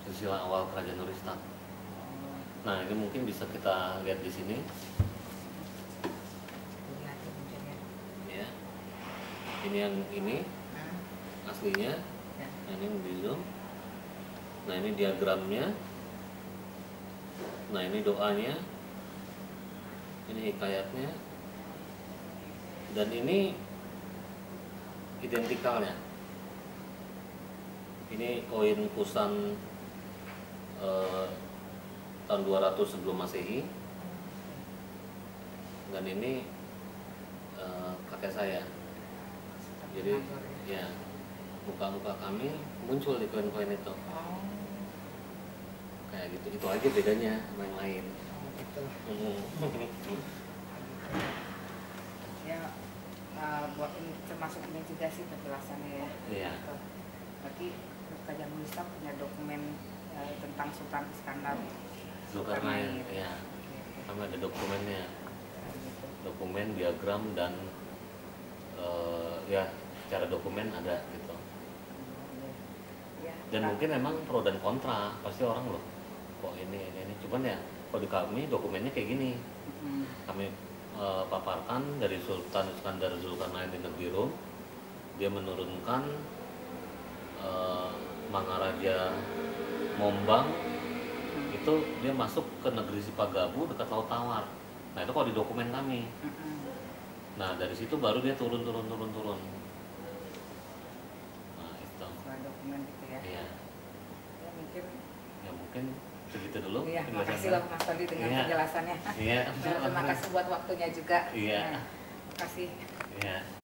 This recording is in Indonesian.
silsilah awal kerajaan Nurista. Nah, ini mungkin bisa kita lihat di sini. Ya. Ini yang ini aslinya. Nah, ini di zoom. Nah, ini diagramnya. Nah, ini doanya. Ini hikayatnya. Dan ini identikalnya. Ini koin Kusan tahun 200 sebelum Masehi. Dan ini kakek saya. Jadi ya muka-muka kami muncul di koin-koin itu. Kayak gitu. Itu aja bedanya sama yang lain. Gitu. Ya, buat ini termasuk ini juga sih penjelasannya ya. Iya. Berarti Kerajaan Nurista punya dokumen tentang Sultan Iskandar. Zulkarnain, ya. Kami ada dokumennya. Dokumen, diagram, dan ya secara dokumen ada gitu. Dan mungkin emang pro dan kontra, pasti orang loh kok ini. Cuman ya kalau di kami dokumennya kayak gini. Kami paparkan dari Sultan Iskandar Zulkarnain di negeri Rum. Dia menurunkan Mangaraja Mombang itu, dia masuk ke negeri Sipagabu dekat Laut Tawar. Nah, itu kalau di dokumen kami. Nah, dari situ baru dia turun. Nah, itu. Soal dokumen gitu ya. Iya. Ya mungkin segitu dulu. Iya, makasih loh Mas Todi dengan penjelasannya. Iya. Terima kasih buat waktunya juga. Iya. Terima kasih. Iya.